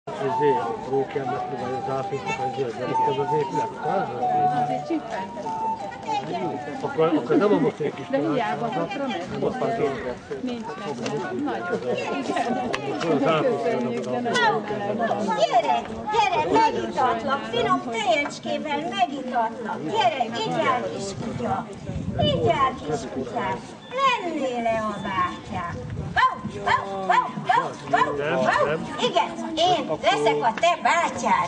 A rókjának, vagy az áfésznek, az zöld, az az épület, Azért csippentek. akkor nem a mostani kis de hiába napra megy. Nincs nagyon. Gyere, megitatlak, finom tejecskével megitatlak. Gyere, így jár kiskutya. Így jár kiskutyám. Lennél-e a bátyám? Igen, én leszek a te bátyád.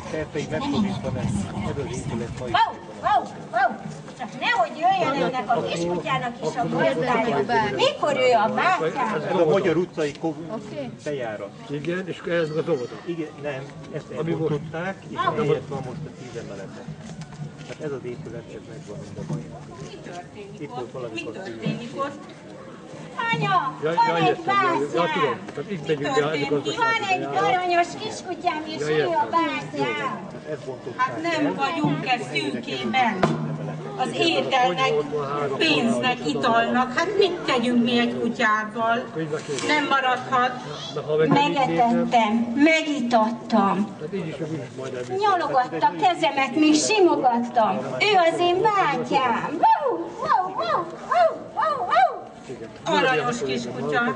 Csak nehogy jöjjön ennek a kiskutyának is a gazdája. Mikor ő a bátyám? Ez a Magyar utcai bejárat. Igen, és ez az óvoda. Igen, nem, ezt elbontották, és helyett van most a 10 emelete. Hát ez az épület, ez megvan mind a mai napig. Mi történik itt volt valamikor ott? Anya, van egy bátyám! Van egy aranyos kiskutyám, és ő a bátyám! Hát nem vagyunk ez szűkében. Az ételnek, pénznek, italnak. Hát mit tegyünk mi egy kutyával? Nem maradhat. Megetettem, megitattam. Nyalogatta kezemet, még simogattam. Ő az én bátyám. Aranyos kiskutya.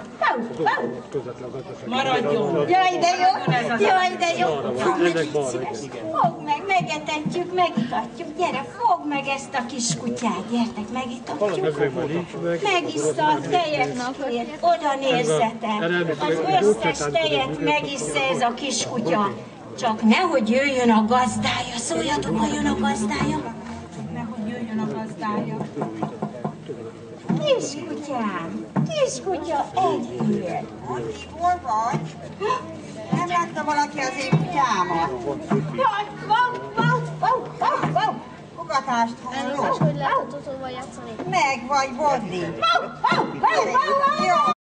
Maradjon. Jaj, de jó. Fogd meg, megetetjük, megitatjuk. Gyere, fogd meg ezt a kiskutyát. Gyertek, megitatjuk. Megiszta a tejet, oda nézzetek. Az összes tejet megissza ez a kiskutya. Csak nehogy jöjjön a gazdája. Szóljatok, ha jön a gazdája. Nehogy jöjjön a gazdája. Kiskutya, egyél. Andi, hol vagy? Nem látta valaki az én kutyámat? Jaj, wow. Fogatást hallott? Hogy lehet a Totóval játszani? Meg vagy, Bodli? Wow. Jó.